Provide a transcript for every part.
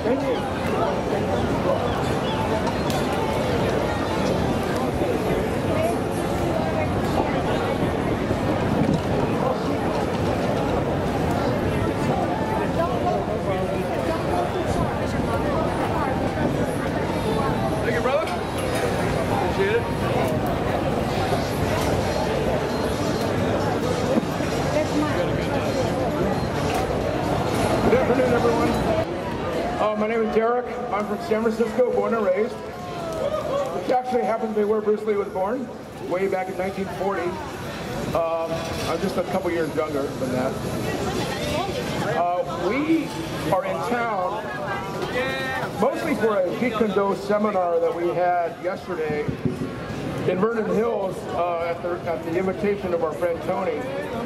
Thank you. Thank you, brother. Appreciate it. Good afternoon, everyone. My name is Derek. I'm from San Francisco, born and raised. Which actually happens to be where Bruce Lee was born, way back in 1940. I'm just a couple years younger than that. We are in town mostly for a Jeet Kune Do seminar that we had yesterday in Vernon Hills at the invitation of our friend Tony.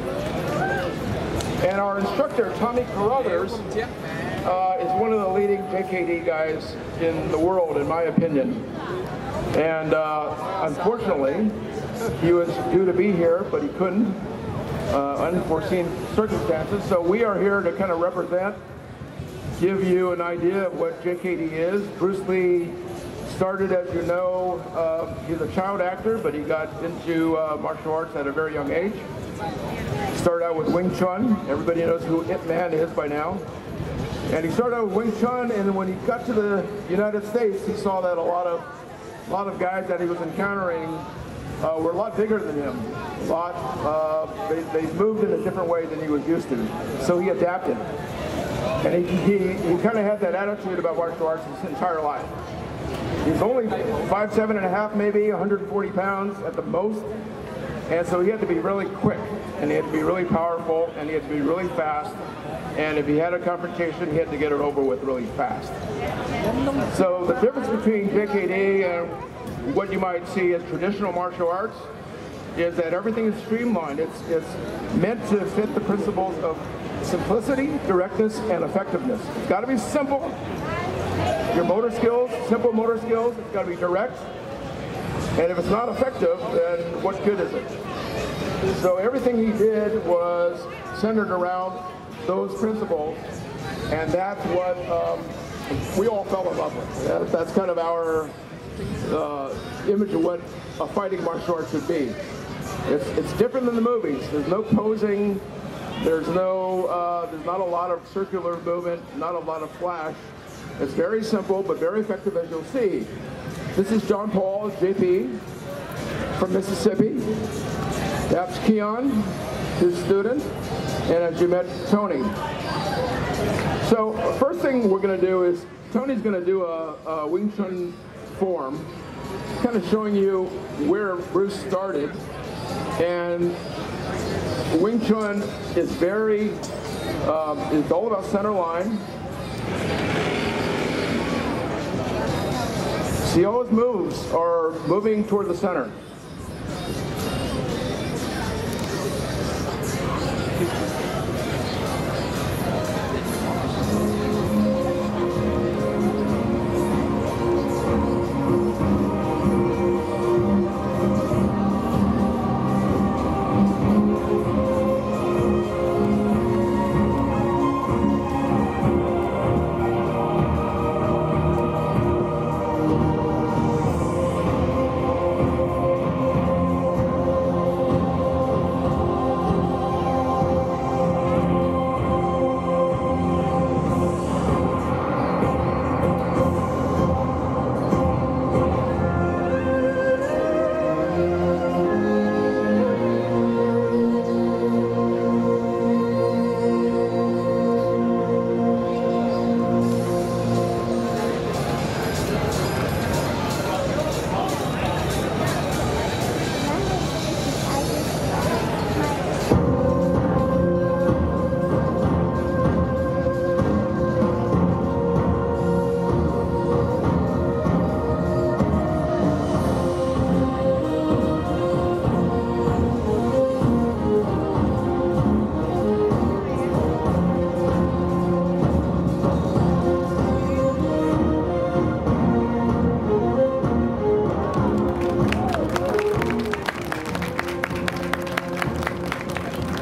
And our instructor, Tommy Carruthers, is one of the leading JKD guys in the world, in my opinion. And unfortunately, he was due to be here, but he couldn't, unforeseen circumstances. So we are here to kind of represent, give you an idea of what JKD is. Bruce Lee started, as you know, he's a child actor, but he got into martial arts at a very young age. Started out with Wing Chun. Everybody knows who Ip Man is by now. And he started out with Wing Chun, and when he got to the United States, he saw that a lot of guys that he was encountering were a lot bigger than him. They moved in a different way than he was used to. So he adapted. And he kind of had that attitude about martial arts his entire life. He's only 5'7½", maybe 140 pounds at the most. And so he had to be really quick, and he had to be really powerful, and he had to be really fast. And if he had a confrontation, he had to get it over with really fast. So the difference between JKD and what you might see as traditional martial arts is that everything is streamlined. It's meant to fit the principles of simplicity, directness, and effectiveness. It's got to be simple. Your motor skills, simple motor skills, it's got to be direct. And if it's not effective, then what good is it? So everything he did was centered around those principles, and that's what we all fell in love with. That's kind of our image of what a fighting martial art should be. It's different than the movies. There's no posing. There's not a lot of circular movement, not a lot of flash. It's very simple, but very effective, as you'll see. This is John Paul, JP, from Mississippi. That's Keon, his student, and as you met, Tony. So first thing we're going to do is, Tony's going to do a Wing Chun form, kind of showing you where Bruce started. And Wing Chun is it's all about center line. See, all his moves are moving toward the center.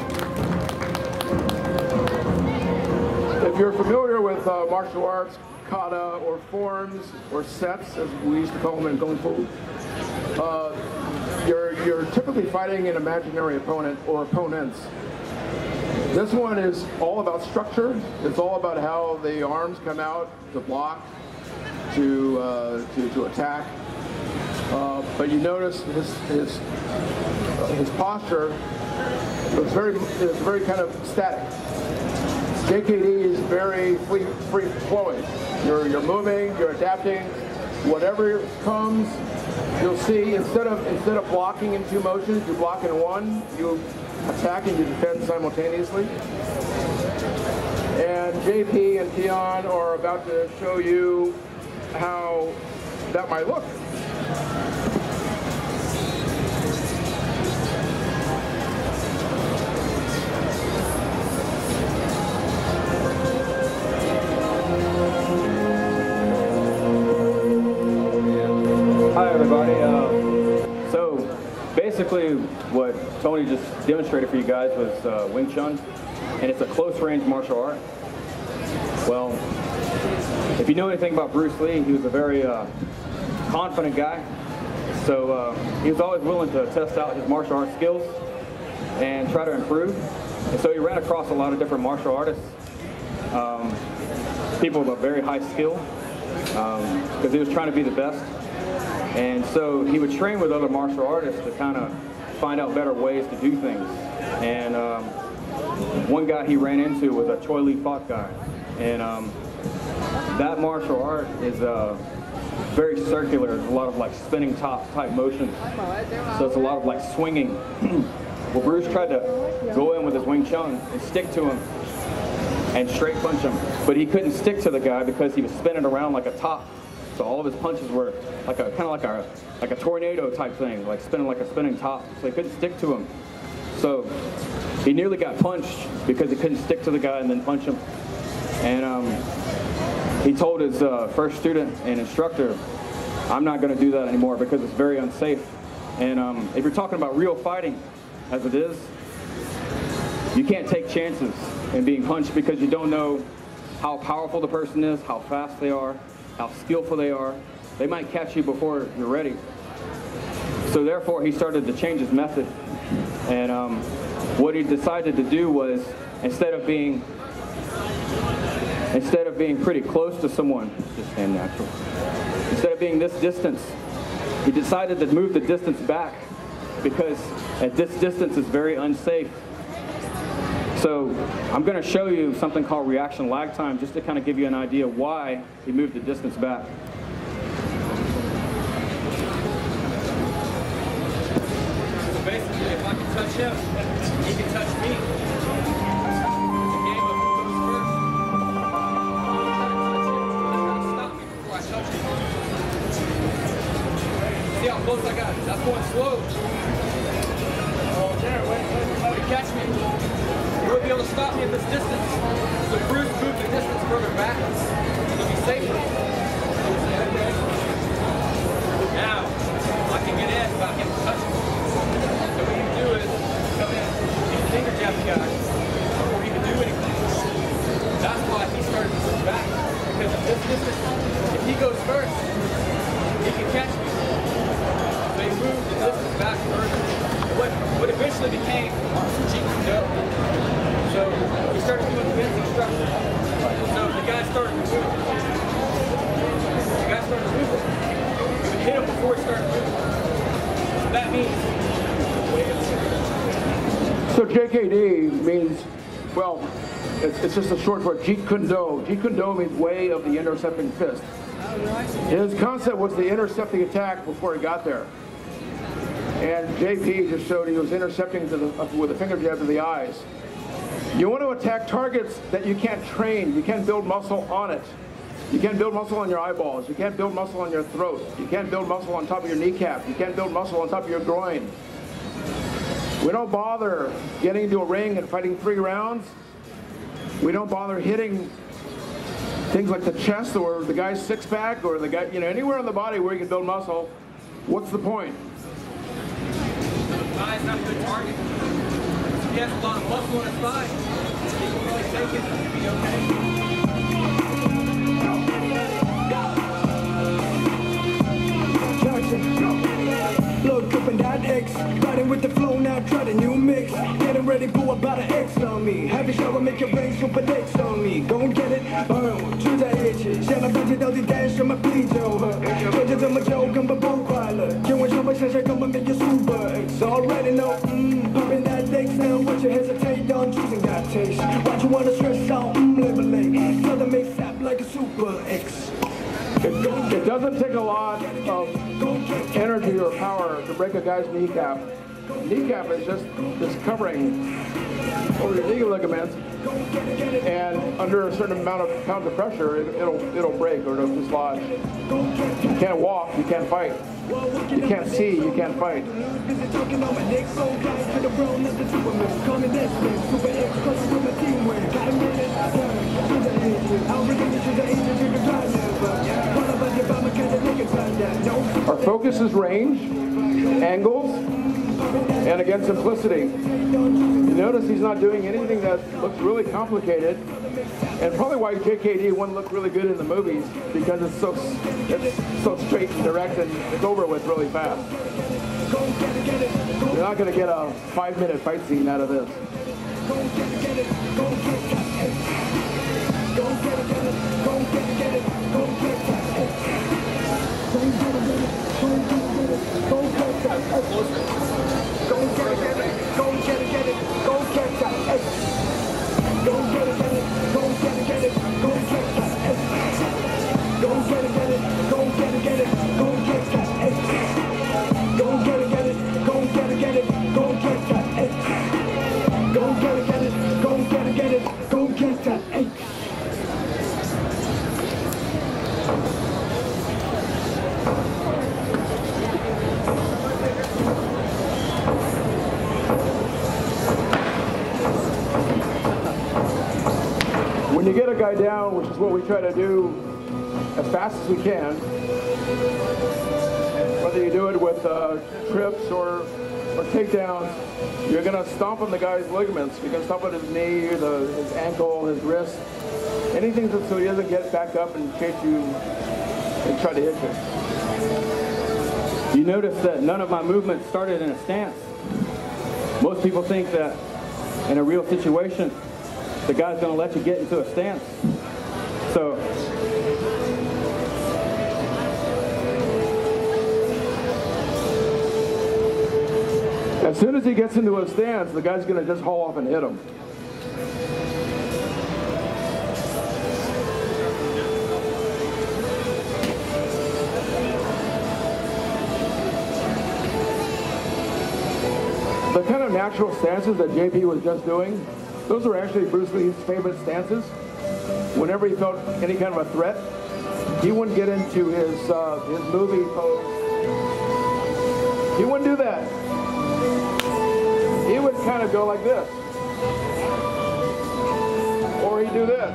martial arts, kata or forms or sets, as we used to call them in Kung Fu, you're typically fighting an imaginary opponent or opponents. This one is all about structure. It's all about how the arms come out to block, to attack. But you notice his posture is very kind of static. JKD is very free flowing. You're moving, you're adapting. Whatever comes, you'll see instead of blocking in two motions, you block in one. You attack and you defend simultaneously. And JP and Tian are about to show you how that might look. Hi everybody. So basically what Tony just demonstrated for you guys was Wing Chun, and it's a close range martial art. Well, if you know anything about Bruce Lee, he was a very confident guy. So he was always willing to test out his martial arts skills and try to improve. And so he ran across a lot of different martial artists, people with a very high skill, because he was trying to be the best. And so he would train with other martial artists to kind of find out better ways to do things. And one guy he ran into was a Choi Lee Fok guy. And that martial art is very circular. There's a lot of like spinning top type motions. So it's a lot of like swinging. Well, Bruce tried to go in with his Wing Chun and stick to him and straight punch him. But he couldn't stick to the guy because he was spinning around like a top. So all of his punches were like a kind of like a tornado type thing, like spinning like a spinning top. So he couldn't stick to him. So he nearly got punched because he couldn't stick to the guy and then punch him. And he told his first student and instructor, "I'm not going to do that anymore because it's very unsafe." And if you're talking about real fighting, as it is, you can't take chances in being punched because you don't know how powerful the person is, how fast they are, how skillful they are. They might catch you before you're ready. So therefore, he started to change his method. And what he decided to do was, instead of being pretty close to someone, just stand natural. Instead of being this distance, he decided to move the distance back because at this distance is very unsafe. So I'm going to show you something called reaction lag time just to kind of give you an idea why he moved the distance back. So basically, if I can touch him, he can touch me. It's a game of who goes first. I'm trying to touch him. He's trying to stop me before I touch him. See how close I got? That's going slow. Oh, there, wait, catch me. You won't be able to stop me at this distance. So Bruce moved the distance further back. It'll be safer. Now, I can get in without him touching me. So what you do is come in and finger jab the guy before he can do anything. That's why he started to move back. Because at this distance, if he goes first, he can catch me. So he moved the distance back further. What eventually became Jeet Kune Do. So he started doing fencing structure. So the guy started to move. He would hit him before he started moving. So that means. So JKD means, well, it's just a short word, Jeet Kune Do. Jeet Kune Do means way of the intercepting fist. His concept was the intercepting attack before he got there. And JP just showed he was intercepting with a finger jab to the eyes. You want to attack targets that you can't train. You can't build muscle on it. You can't build muscle on your eyeballs. You can't build muscle on your throat. You can't build muscle on top of your kneecap. You can't build muscle on top of your groin. We don't bother getting into a ring and fighting 3 rounds. We don't bother hitting things like the chest or the guy's six-pack or the guy, anywhere on the body where you can build muscle. What's the point? Thigh is not a good target. If he has a lot of muscle in his thigh, he can really take it and be okay. Try the new mix, getting ready for about an X on me. Happy shower, make your brain super X on me. Go and get it,出在一起，想到半天到底带什么啤酒喝？做着这么久根本不快乐，天晚上我想想根本没有 Super X。Already know, pumping that X now, won't you hesitate on choosing that taste? Why you wanna stress out, lemonade? Tell them make sap like a Super X. It doesn't take a lot of energy or power to break a guy's kneecap. Kneecap is just covering over your knee ligaments, and under a certain amount of pounds of pressure, it'll break or it'll dislodge. You can't walk, you can't fight. You can't see, you can't fight. Our focus is range, angles, and again simplicity. You notice he's not doing anything that looks really complicated, and probably why JKD wouldn't look really good in the movies, because it's so straight and direct and it's over with really fast. You're not going to get a 5-minute fight scene out of this. When you get a guy down, which is what we try to do as fast as we can, whether you do it with trips or takedowns, you're going to stomp on the guy's ligaments. You're going to stomp on his knee, his ankle, his wrist, anything so he doesn't get back up and chase you and try to hit you. You notice that none of my movements started in a stance. Most people think that in a real situation, the guy's going to let you get into a stance. So as soon as he gets into a stance, the guy's going to just haul off and hit him. The kind of natural stances that JP was just doing, those were actually Bruce Lee's favorite stances. Whenever he felt any kind of a threat, he wouldn't get into his movie pose. He wouldn't do that. He would kind of go like this. Or he'd do this.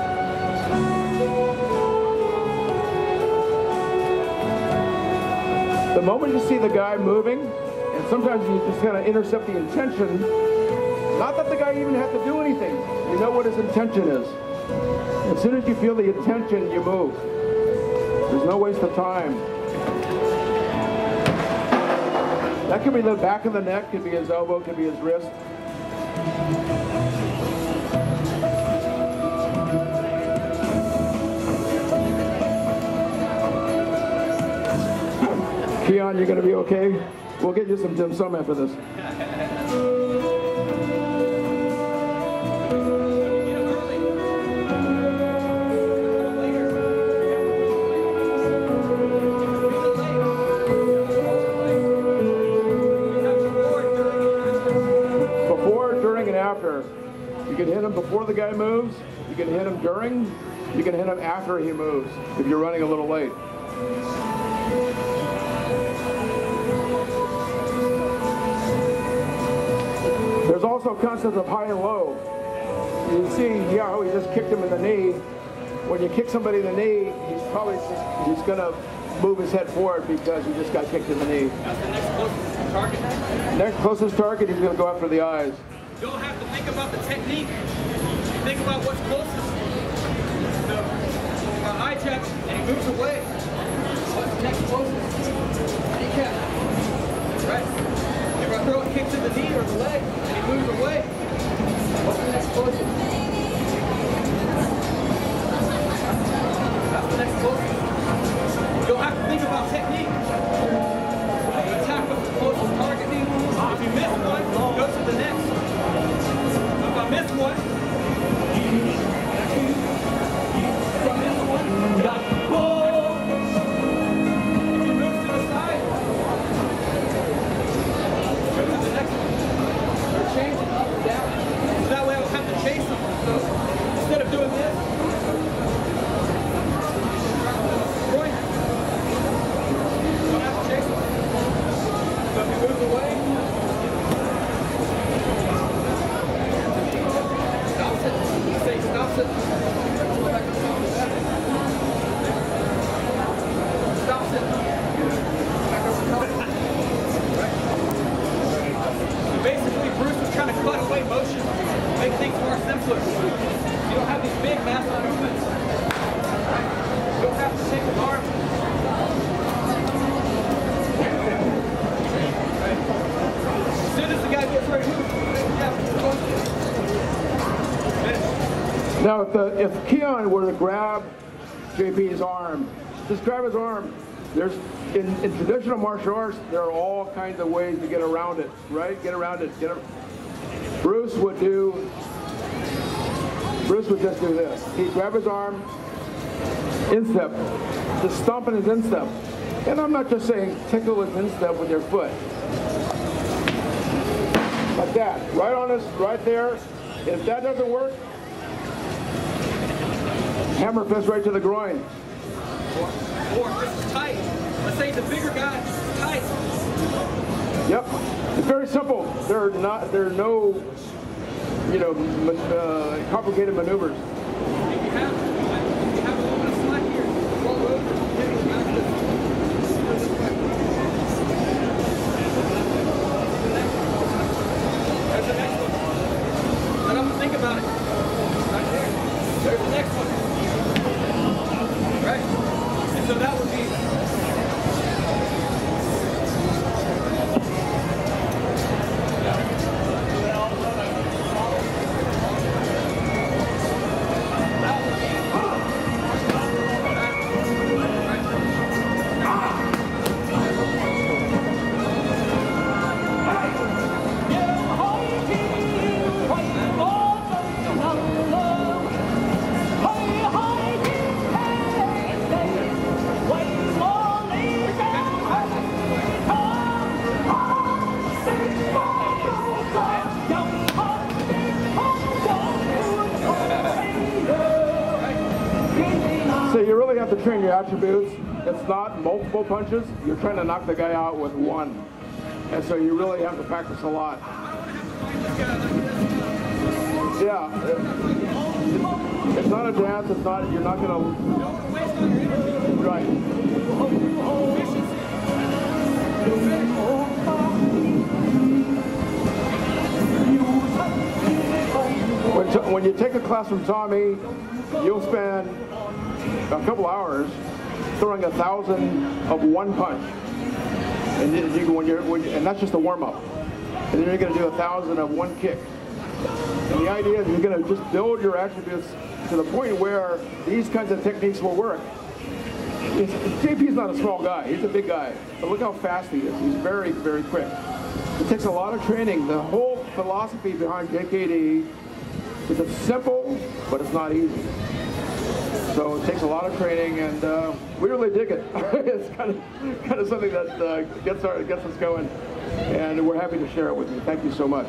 The moment you see the guy moving, and sometimes you just kind of intercept the intention, not that the guy even has to do anything. You know what his intention is. As soon as you feel the intention, you move. There's no waste of time. That could be the back of the neck, could be his elbow, could be his wrist. Keon, you're going to be okay? We'll get you some dim sum after this. You can hit him before the guy moves, you can hit him during, you can hit him after he moves, if you're running a little late. There's also concepts of high and low. You see how he just kicked him in the knee. When you kick somebody in the knee, he's going to move his head forward because he just got kicked in the knee. That's the next closest target. Next closest target, he's going to go after the eyes. You don't have to think about the technique. Think about what's closest. So, eye check, and he moves away. What's next closest? Kneecap. Right. If I throw a kick to the knee or explosive. You'll have to think about technique. Attack with the closest target. If you miss one, go to the next. If I miss one, got the ball. If you move to the side, go to the next one. Or change it up or down. So that way I don't have to chase them. So instead of doing this, don't have to chase them. So if you move away, stops it. Say stops it. Stops it. Back over top. So basically, Bruce was trying to cut away motion, make things more simpler. You don't have these big, massive movements. You don't have to take an arm. As soon as the guy gets ready to move, Now, if Keon were to grab JP's arm, just grab his arm. There's in traditional martial arts, there are all kinds of ways to get around it, right? Get around it. Bruce would just do this. He'd grab his arm, instep, just stomping his instep. And I'm not just saying tickle his instep with your foot. Like that, right on us, right there. If that doesn't work, hammer fist right to the groin. Or if this is tight, let's say the bigger guy is tight. Yep, it's very simple. There are no, complicated maneuvers. If you have a little bit of slack here, roll over, hit it back this way. There's the next one. Let them think about it. Right there. There's the next one. Right? And so that would be So you really have to train your attributes. It's not multiple punches. You're trying to knock the guy out with one. And so you really have to practice a lot. Yeah. It's not a dance. It's not, you're not going to... Right. When you take a class from Tommy, you'll spend a couple hours throwing 1,000 of one punch, and and that's just a warm up. And then you're going to do 1,000 of one kick. And the idea is you're going to just build your attributes to the point where these kinds of techniques will work. JP's not a small guy; he's a big guy. But look how fast he is. He's very, very quick. It takes a lot of training. The whole philosophy behind JKD is it's simple, but it's not easy. So it takes a lot of training, and we really dig it. It's kind of something that gets us going, and we're happy to share it with you. Thank you so much.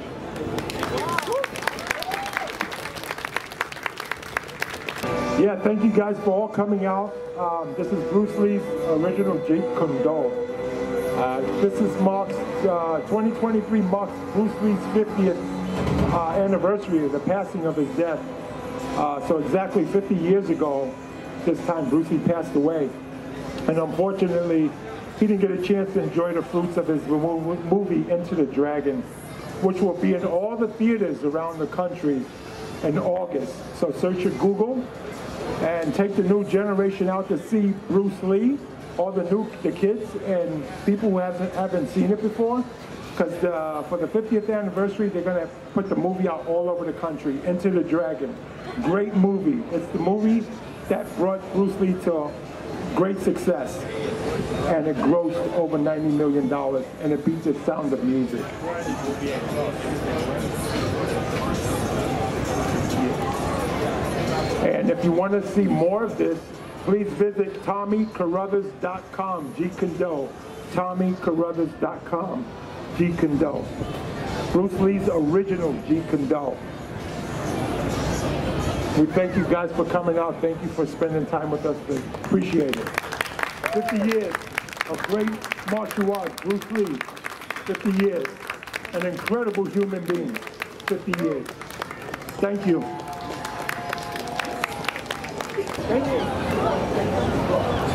Yeah, thank you guys for all coming out. This is Bruce Lee's original Jeet Kune Do. This is 2023 marks Bruce Lee's 50th anniversary of the passing of his death. So exactly 50 years ago, this time Bruce Lee passed away. And unfortunately, he didn't get a chance to enjoy the fruits of his movie Enter the Dragon, which will be in all the theaters around the country in August. So search at Google and take the new generation out to see Bruce Lee, all the kids and people who haven't seen it before. Because for the 50th anniversary, they're going to put the movie out all over the country, Enter the Dragon. Great movie. It's the movie that brought Bruce Lee to great success. And it grossed over $90 million, and it beat the Sound of Music. And if you want to see more of this, please visit TommyCarruthers.com, Jeet Kune Do. TommyCarruthers.com, Jeet Kune Do. Bruce Lee's original Jeet Kune Do. We thank you guys for coming out. Thank you for spending time with us. Appreciate it. 50 years of great martial arts, Bruce Lee. 50 years. An incredible human being. 50 years. Thank you. Thank you.